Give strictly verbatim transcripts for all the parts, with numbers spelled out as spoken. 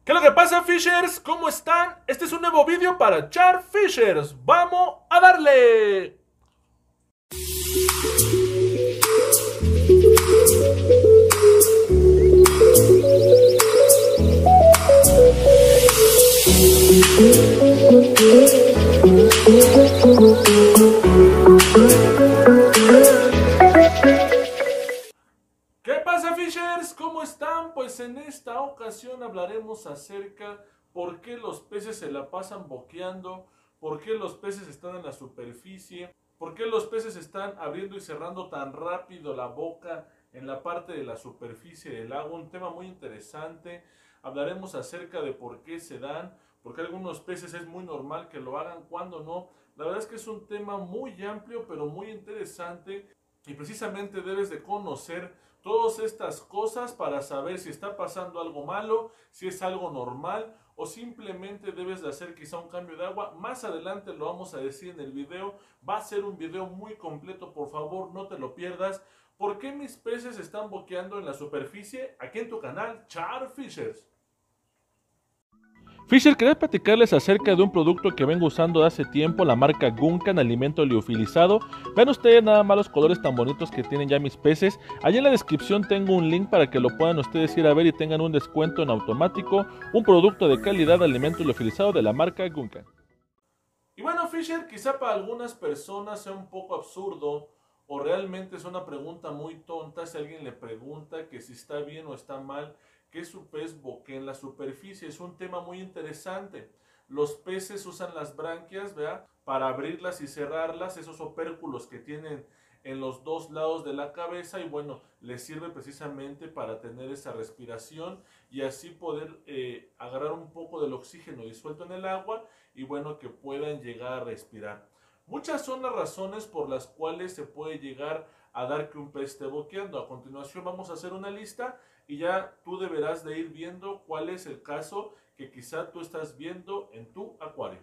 ¿Qué es lo que pasa, Fishers? ¿Cómo están? Este es un nuevo vídeo para Char Fishers. ¡Vamos a darle! ¿Qué pasa, Fishers? ¿Cómo están? Pues en esta ocasión hablaremos acerca por qué los peces se la pasan boqueando, por qué los peces están en la superficie, por qué los peces están abriendo y cerrando tan rápido la boca en la parte de la superficie del agua. Un tema muy interesante. Hablaremos acerca de por qué se dan, por qué algunos peces es muy normal que lo hagan, cuando no. La verdad es que es un tema muy amplio, pero muy interesante. Y precisamente debes de conocer todas estas cosas para saber si está pasando algo malo, si es algo normal o simplemente debes de hacer quizá un cambio de agua. Más adelante lo vamos a decir en el video. Va a ser un video muy completo, por favor no te lo pierdas. ¿Por qué mis peces están boqueando en la superficie? Aquí en tu canal Char Fishers. Fisher, quería platicarles acerca de un producto que vengo usando de hace tiempo, la marca Gunkan, alimento liofilizado. Vean ustedes nada más los colores tan bonitos que tienen ya mis peces. Allí en la descripción tengo un link para que lo puedan ustedes ir a ver y tengan un descuento en automático. Un producto de calidad de alimento liofilizado de la marca Gunkan. Y bueno, Fisher, quizá para algunas personas sea un poco absurdo o realmente es una pregunta muy tonta si alguien le pregunta que si está bien o está mal que su pez boquee en la superficie. Es un tema muy interesante. Los peces usan las branquias, ¿verdad?, para abrirlas y cerrarlas, esos opérculos que tienen en los dos lados de la cabeza, y bueno, les sirve precisamente para tener esa respiración y así poder eh, agarrar un poco del oxígeno disuelto en el agua y bueno, que puedan llegar a respirar. Muchas son las razones por las cuales se puede llegar a dar que un pez esté boqueando. A continuación vamos a hacer una lista y ya tú deberás de ir viendo cuál es el caso que quizá tú estás viendo en tu acuario.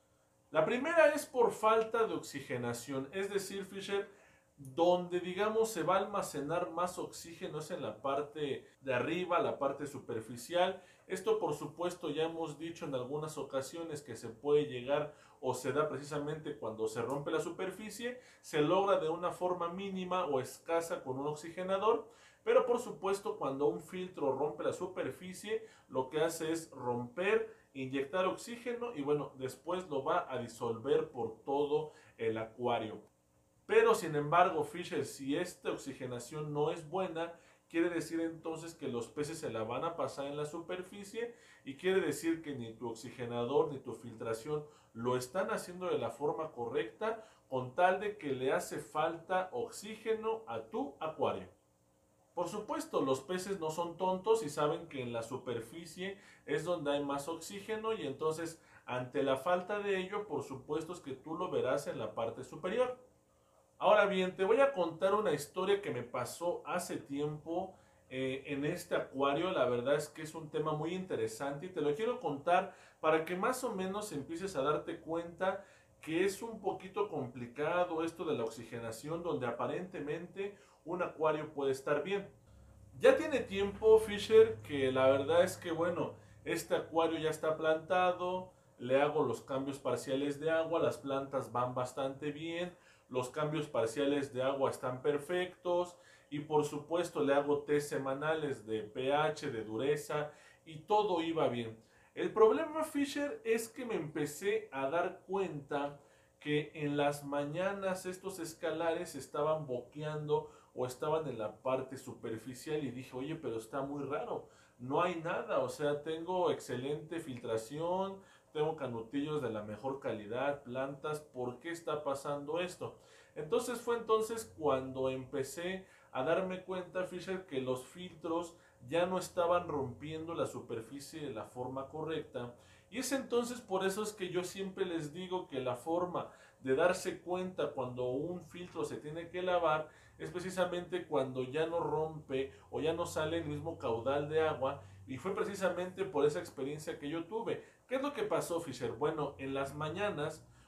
La primera es por falta de oxigenación, es decir, Fisher, donde digamos se va a almacenar más oxígeno es en la parte de arriba, la parte superficial. Esto por supuesto ya hemos dicho en algunas ocasiones que se puede llegar o se da precisamente cuando se rompe la superficie, se logra de una forma mínima o escasa con un oxigenador, pero por supuesto cuando un filtro rompe la superficie lo que hace es romper, inyectar oxígeno y bueno, después lo va a disolver por todo el acuario. Pero sin embargo, Fisher, si esta oxigenación no es buena, quiere decir entonces que los peces se la van a pasar en la superficie y quiere decir que ni tu oxigenador ni tu filtración lo están haciendo de la forma correcta, con tal de que le hace falta oxígeno a tu acuario. Por supuesto, los peces no son tontos y saben que en la superficie es donde hay más oxígeno y entonces ante la falta de ello, por supuesto es que tú lo verás en la parte superior. Ahora bien, te voy a contar una historia que me pasó hace tiempo eh, en este acuario. La verdad es que es un tema muy interesante y te lo quiero contar para que más o menos empieces a darte cuenta que es un poquito complicado esto de la oxigenación, donde aparentemente un acuario puede estar bien. Ya tiene tiempo, Fisher, que la verdad es que bueno, este acuario ya está plantado, le hago los cambios parciales de agua, las plantas van bastante bien, los cambios parciales de agua están perfectos y por supuesto le hago test semanales de pH, de dureza y todo iba bien. El problema, Fisher, es que me empecé a dar cuenta que en las mañanas estos escalares estaban boqueando o estaban en la parte superficial y dije, oye, pero está muy raro, no hay nada, o sea, tengo excelente filtración, tengo canutillos de la mejor calidad, plantas, ¿por qué está pasando esto? Entonces fue entonces cuando empecé a darme cuenta, Fisher, que los filtros ya no estaban rompiendo la superficie de la forma correcta. Y es entonces por eso es que yo siempre les digo que la forma de darse cuenta cuando un filtro se tiene que lavar es precisamente cuando ya no rompe o ya no sale el mismo caudal de agua, y fue precisamente por esa experiencia que yo tuve. ¿Qué es lo que pasó, Fisher? Bueno, en las mañanas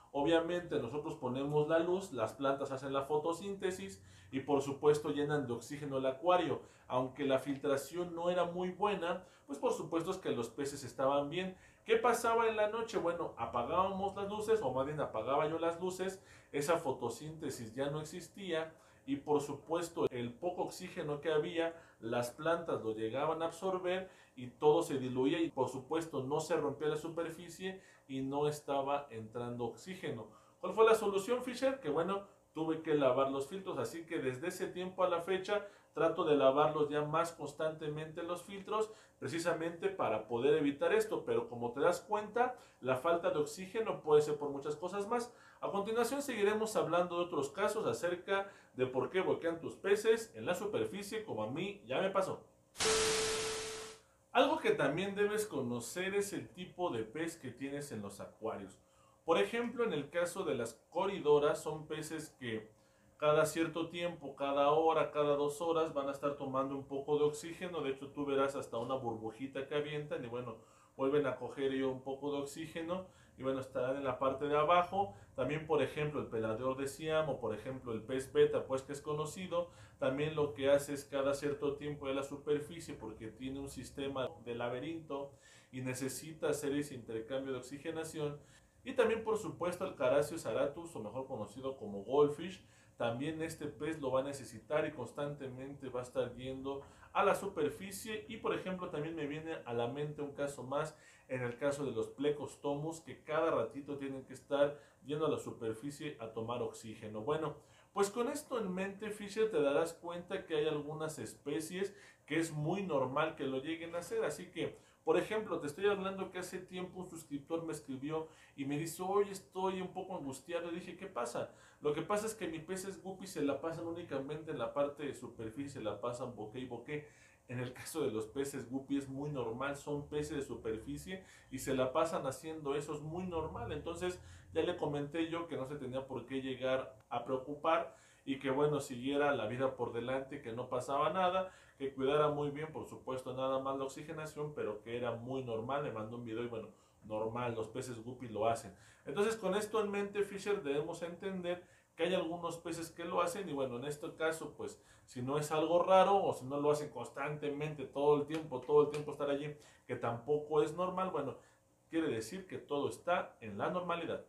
Obviamente nosotros ponemos la luz, las plantas hacen la fotosíntesis y por supuesto llenan de oxígeno el acuario. Aunque la filtración no era muy buena, pues por supuesto es que los peces estaban bien. ¿Qué pasaba en la noche? Bueno, apagábamos las luces, o más bien apagaba yo las luces, esa fotosíntesis ya no existía y por supuesto el poco oxígeno que había, las plantas lo llegaban a absorber y todo se diluía y por supuesto no se rompía la superficie y no estaba entrando oxígeno. ¿Cuál fue la solución, Fisher? Que bueno, tuve que lavar los filtros, así que desde ese tiempo a la fecha trato de lavarlos ya más constantemente los filtros, precisamente para poder evitar esto, pero como te das cuenta, la falta de oxígeno puede ser por muchas cosas más. A continuación seguiremos hablando de otros casos acerca de por qué boquean tus peces en la superficie, como a mí ya me pasó. Algo que también debes conocer es el tipo de pez que tienes en los acuarios. Por ejemplo, en el caso de las coridoras, son peces que cada cierto tiempo, cada hora, cada dos horas van a estar tomando un poco de oxígeno. De hecho, tú verás hasta una burbujita que avientan y bueno, vuelven a coger ellos un poco de oxígeno y bueno, estarán en la parte de abajo. También, por ejemplo, el pelador de Siam o por ejemplo el pez beta, pues que es conocido, también lo que hace es cada cierto tiempo de la superficie, porque tiene un sistema de laberinto y necesita hacer ese intercambio de oxigenación. Y también, por supuesto, el Carassius aratus, o mejor conocido como goldfish, también este pez lo va a necesitar y constantemente va a estar yendo a la superficie. Y por ejemplo también me viene a la mente un caso más, en el caso de los Plecostomus, que cada ratito tienen que estar yendo a la superficie a tomar oxígeno. Bueno, pues con esto en mente, Fisher, te darás cuenta que hay algunas especies que es muy normal que lo lleguen a hacer. Así que, por ejemplo, te estoy hablando que hace tiempo un suscriptor me escribió y me dice, hoy estoy un poco angustiado. Y dije, ¿qué pasa? Lo que pasa es que mis peces guppy se la pasan únicamente en la parte de superficie, se la pasan boque y boque. En el caso de los peces guppy es muy normal, son peces de superficie y se la pasan haciendo eso, es muy normal. Entonces ya le comenté yo que no se tenía por qué llegar a preocupar y que bueno, siguiera la vida por delante, que no pasaba nada, que cuidara muy bien, por supuesto, nada más la oxigenación, pero que era muy normal. Me mandó un video y bueno, normal, los peces guppy lo hacen. Entonces con esto en mente, Fisher, debemos entender que hay algunos peces que lo hacen y bueno, en este caso pues si no es algo raro o si no lo hacen constantemente todo el tiempo, todo el tiempo estar allí, que tampoco es normal, bueno, quiere decir que todo está en la normalidad.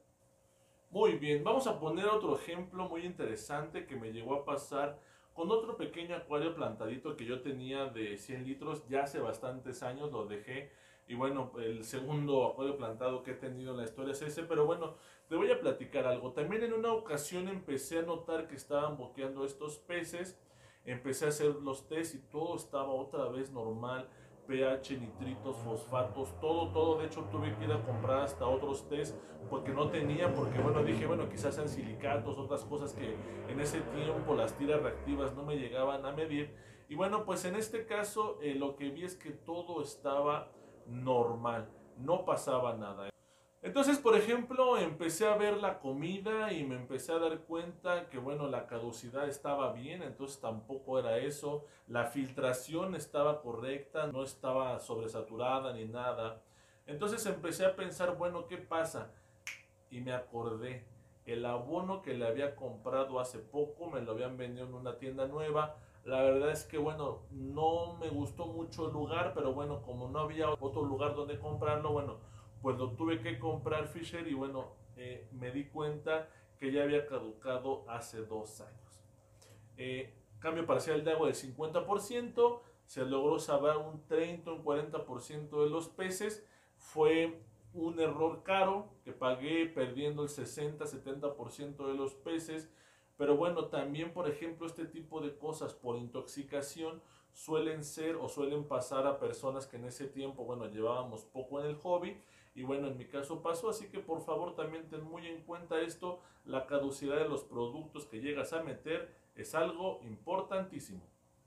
Muy bien, vamos a poner otro ejemplo muy interesante que me llegó a pasar con otro pequeño acuario plantadito que yo tenía de cien litros ya hace bastantes años, lo dejé. Y bueno, el segundo acuario plantado que he tenido en la historia es ese, pero bueno, te voy a platicar algo. También en una ocasión empecé a notar que estaban boqueando estos peces, empecé a hacer los test y todo estaba otra vez normal. pH, nitritos, fosfatos, todo, todo. De hecho tuve que ir a comprar hasta otros test porque no tenía, porque bueno, dije, bueno, quizás sean silicatos, otras cosas que en ese tiempo las tiras reactivas no me llegaban a medir. Y bueno, pues en este caso eh, lo que vi es que todo estaba normal, no pasaba nada. Entonces, por ejemplo, empecé a ver la comida y me empecé a dar cuenta que, bueno, la caducidad estaba bien, entonces tampoco era eso. La filtración estaba correcta, no estaba sobresaturada ni nada. Entonces empecé a pensar, bueno, ¿qué pasa? Y me acordé, el abono que le había comprado hace poco, me lo habían vendido en una tienda nueva. La verdad es que, bueno, no me gustó mucho el lugar, pero bueno, como no había otro lugar donde comprarlo, bueno, pues lo tuve que comprar, Fisher, y bueno, eh, me di cuenta que ya había caducado hace dos años. Eh, cambio parcial de agua del cincuenta por ciento, se logró salvar un treinta, un cuarenta por ciento de los peces. Fue un error caro que pagué perdiendo el sesenta, setenta por ciento de los peces. Pero bueno, también por ejemplo este tipo de cosas por intoxicación suelen ser o suelen pasar a personas que en ese tiempo, bueno, llevábamos poco en el hobby y bueno, en mi caso pasó, así que por favor también ten muy en cuenta esto, la caducidad de los productos que llegas a meter es algo importantísimo.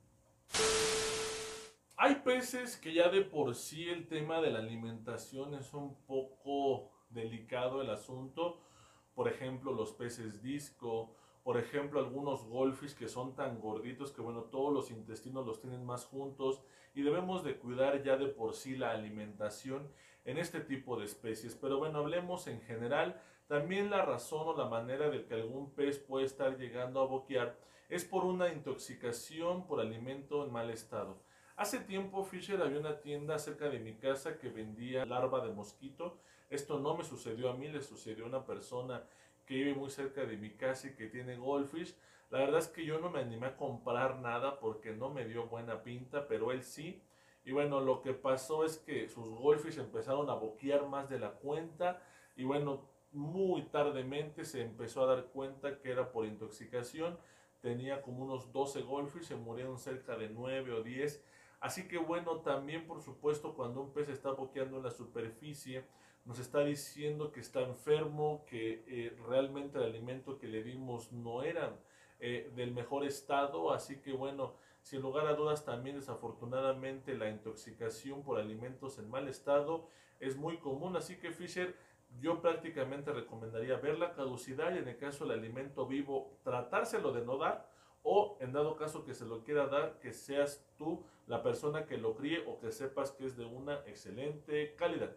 Hay peces que ya de por sí el tema de la alimentación es un poco delicado el asunto, por ejemplo los peces disco por ejemplo, algunos goldfish que son tan gorditos que, bueno, todos los intestinos los tienen más juntos y debemos de cuidar ya de por sí la alimentación en este tipo de especies. Pero bueno, hablemos en general. También la razón o la manera de que algún pez puede estar llegando a boquear es por una intoxicación por alimento en mal estado. Hace tiempo, Fisher, había una tienda cerca de mi casa que vendía larva de mosquito. Esto no me sucedió a mí, le sucedió a una persona que vive muy cerca de mi casa y que tiene goldfish. La verdad es que yo no me animé a comprar nada porque no me dio buena pinta, pero él sí. Y bueno, lo que pasó es que sus goldfish empezaron a boquear más de la cuenta y bueno, muy tardemente se empezó a dar cuenta que era por intoxicación. Tenía como unos doce goldfish, se murieron cerca de nueve o diez. Así que bueno, también por supuesto cuando un pez está boqueando en la superficie, nos está diciendo que está enfermo, que eh, realmente el alimento que le dimos no era eh, del mejor estado. Así que bueno, sin lugar a dudas también desafortunadamente la intoxicación por alimentos en mal estado es muy común. Así que Fisher, yo prácticamente recomendaría ver la caducidad y en el caso del alimento vivo tratárselo de no dar, o en dado caso que se lo quiera dar, que seas tú la persona que lo críe o que sepas que es de una excelente calidad.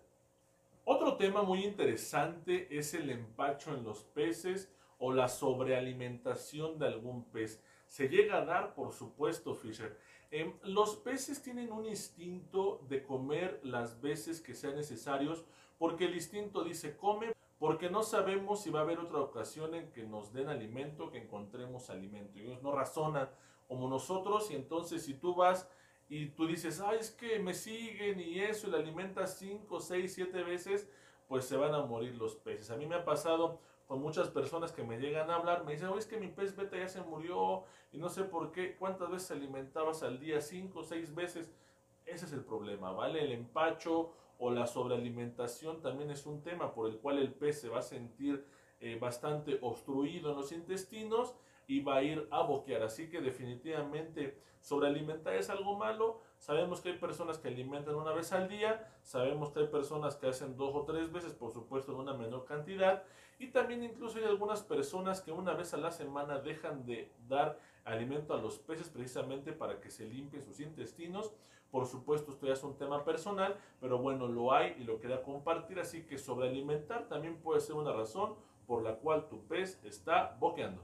Otro tema muy interesante es el empacho en los peces o la sobrealimentación de algún pez. Se llega a dar, por supuesto, Fisher. Eh, los peces tienen un instinto de comer las veces que sean necesarios, porque el instinto dice come, porque no sabemos si va a haber otra ocasión en que nos den alimento, que encontremos alimento. Ellos no razonan como nosotros, y entonces si tú vas y tú dices, ay, es que me siguen y eso, y la alimentas cinco, seis, siete veces, pues se van a morir los peces. A mí me ha pasado con muchas personas que me llegan a hablar, me dicen, oye, es que mi pez beta ya se murió y no sé por qué. ¿Cuántas veces alimentabas al día? Cinco, seis veces. Ese es el problema, ¿vale? El empacho o la sobrealimentación también es un tema por el cual el pez se va a sentir eh, bastante obstruido en los intestinos y va a ir a boquear. Así que definitivamente sobrealimentar es algo malo. Sabemos que hay personas que alimentan una vez al día, sabemos que hay personas que hacen dos o tres veces, por supuesto en una menor cantidad, y también incluso hay algunas personas que una vez a la semana dejan de dar alimento a los peces precisamente para que se limpien sus intestinos. Por supuesto, esto ya es un tema personal, pero bueno, lo hay y lo quería compartir, así que sobrealimentar también puede ser una razón por la cual tu pez está boqueando.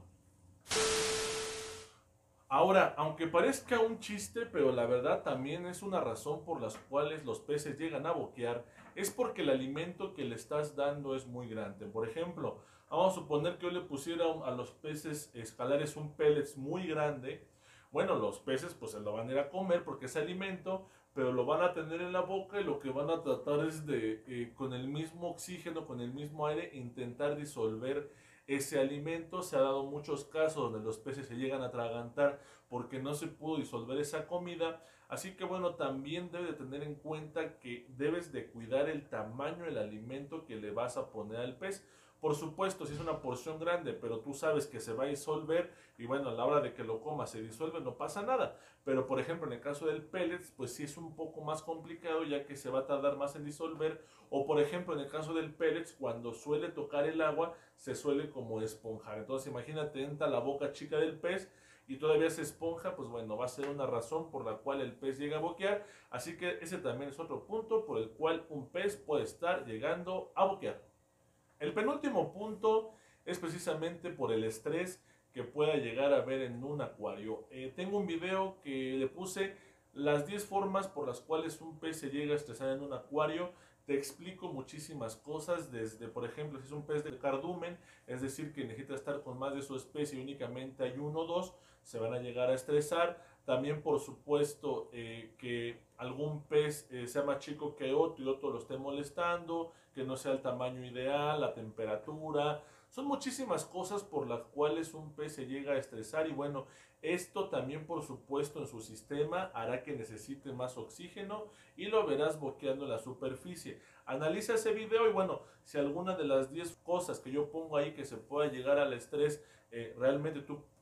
Ahora, aunque parezca un chiste, pero la verdad también es una razón por las cuales los peces llegan a boquear, es porque el alimento que le estás dando es muy grande. Por ejemplo, vamos a suponer que yo le pusiera a los peces escalares un pellets muy grande. Bueno, los peces pues se lo van a ir a comer porque es alimento, pero lo van a tener en la boca y lo que van a tratar es de, eh, con el mismo oxígeno, con el mismo aire, intentar disolver ese alimento. Se ha dado muchos casos donde los peces se llegan a atragantar porque no se pudo disolver esa comida. Así que bueno, también debes de tener en cuenta que debes de cuidar el tamaño del alimento que le vas a poner al pez. Por supuesto, si es una porción grande, pero tú sabes que se va a disolver y bueno, a la hora de que lo comas se disuelve, no pasa nada. Pero por ejemplo, en el caso del pellets, pues sí es un poco más complicado ya que se va a tardar más en disolver. O por ejemplo, en el caso del pellets, cuando suele tocar el agua, se suele como esponjar. Entonces imagínate, entra la boca chica del pez y todavía se esponja, pues bueno, va a ser una razón por la cual el pez llega a boquear. Así que ese también es otro punto por el cual un pez puede estar llegando a boquear. El penúltimo punto es precisamente por el estrés que pueda llegar a haber en un acuario. Eh, tengo un video que le puse las diez formas por las cuales un pez se llega a estresar en un acuario. Te explico muchísimas cosas, desde por ejemplo si es un pez de cardumen, es decir que necesita estar con más de su especie y únicamente hay uno o dos, se van a llegar a estresar. También por supuesto eh, que algún pez eh, sea más chico que otro y otro lo esté molestando, que no sea el tamaño ideal, la temperatura. Son muchísimas cosas por las cuales un pez se llega a estresar y bueno, esto también por supuesto en su sistema hará que necesite más oxígeno y lo verás boqueando en la superficie. Analiza ese video y bueno, si alguna de las diez cosas que yo pongo ahí que se pueda llegar al estrés, eh, realmente tú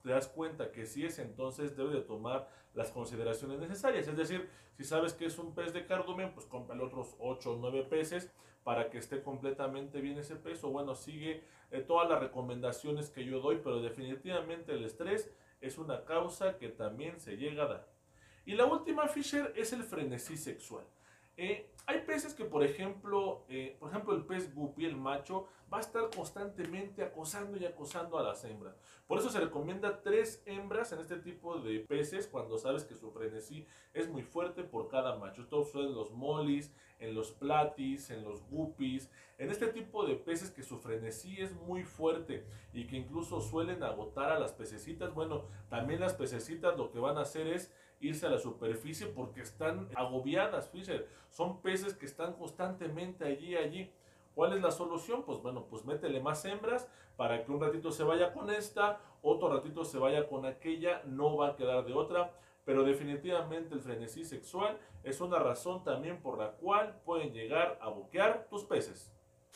te das cuenta que sí es, entonces debes de tomar las consideraciones necesarias. Es decir, si sabes que es un pez de cardumen, pues cómprale otros ocho o nueve peces para que esté completamente bien ese pez. O bueno, sigue eh, todas las recomendaciones que yo doy, pero definitivamente el estrés es una causa que también se llega a dar. Y la última, Fisher, es el frenesí sexual. Eh, hay peces que, por ejemplo, eh, por ejemplo, el pez guppy, el macho, va a estar constantemente acosando y acosando a las hembras. Por eso se recomienda tres hembras en este tipo de peces cuando sabes que su frenesí es muy fuerte por cada macho. Esto sucede en los molis, en los platis, en los guppies, en este tipo de peces que su frenesí es muy fuerte y que incluso suelen agotar a las pececitas. Bueno, también las pececitas lo que van a hacer es irse a la superficie porque están agobiadas, Fisher. Son peces que están constantemente allí, allí. ¿Cuál es la solución? Pues bueno, pues métele más hembras para que un ratito se vaya con esta, otro ratito se vaya con aquella, no va a quedar de otra. Pero definitivamente el frenesí sexual es una razón también por la cual pueden llegar a boquear tus peces.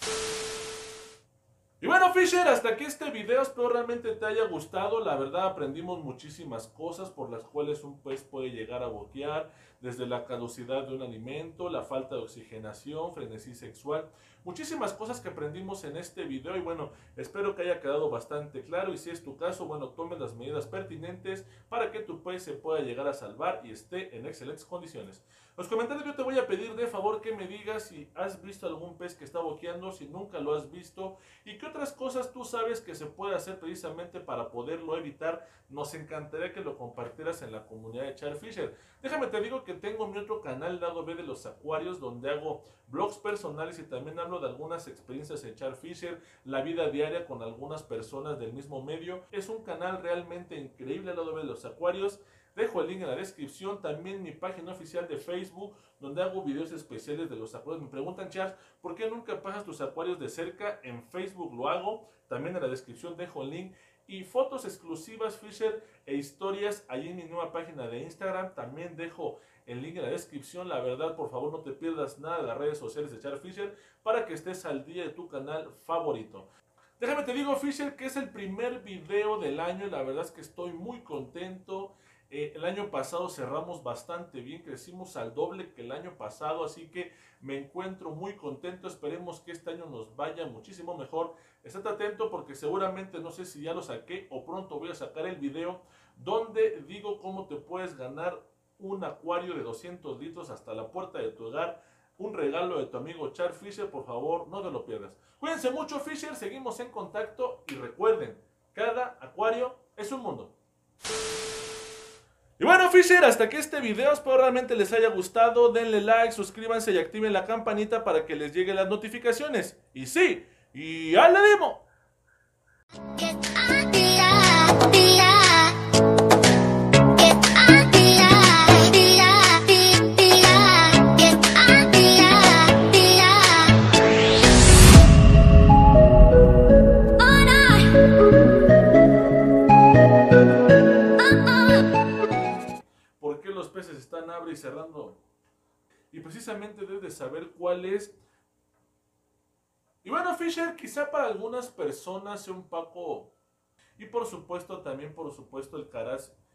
Y bueno, Fisher, hasta aquí este video, espero realmente te haya gustado. La verdad aprendimos muchísimas cosas por las cuales un pez puede llegar a boquear, desde la caducidad de un alimento, la falta de oxigenación, frenesí sexual, muchísimas cosas que aprendimos en este video. Y bueno, espero que haya quedado bastante claro, y si es tu caso, bueno, tomen las medidas pertinentes para que tu pez se pueda llegar a salvar y esté en excelentes condiciones. En los comentarios yo te voy a pedir de favor que me digas si has visto algún pez que está boqueando, si nunca lo has visto, y qué otras cosas tú sabes que se puede hacer precisamente para poderlo evitar. Nos encantaría que lo compartieras en la comunidad de Char Fisher. Déjame te digo que tengo mi otro canal, Lado B de los Acuarios, donde hago vlogs personales y también hablo de algunas experiencias en Char Fisher, la vida diaria con algunas personas del mismo medio. Es un canal realmente increíble, Lado B de los Acuarios. Dejo el link en la descripción, también mi página oficial de Facebook, donde hago videos especiales de los acuarios. Me preguntan, Charles, ¿por qué nunca pasas tus acuarios de cerca? En Facebook lo hago, también en la descripción dejo el link. Y fotos exclusivas, Fisher, e historias allí en mi nueva página de Instagram. También dejo el link en la descripción. La verdad, por favor, no te pierdas nada de las redes sociales de Char Fisher para que estés al día de tu canal favorito. Déjame te digo, Fisher, que es el primer video del año. La verdad es que estoy muy contento. Eh, el año pasado cerramos bastante bien, crecimos al doble que el año pasado, así que me encuentro muy contento. Esperemos que este año nos vaya muchísimo mejor. Estate atento porque seguramente, no sé si ya lo saqué o pronto voy a sacar el video donde digo cómo te puedes ganar un acuario de doscientos litros hasta la puerta de tu hogar. Un regalo de tu amigo Char Fisher, por favor, no te lo pierdas. Cuídense mucho, Fisher, seguimos en contacto y recuerden, cada acuario es un mundo. Y bueno, Fisher, hasta aquí este video, espero realmente les haya gustado. Denle like, suscríbanse y activen la campanita para que les lleguen las notificaciones. Y sí, y ¡a la demo! Están abriendo y cerrando, y precisamente debes de saber cuál es. Y bueno, Fisher, quizá para algunas personas sea un poco, y por supuesto también por supuesto el caraz